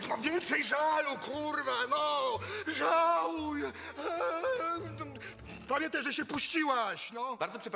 Więcej żalu, kurwa, no! Żałuj! Pamiętaj, że się puściłaś, no! Bardzo przepraszam.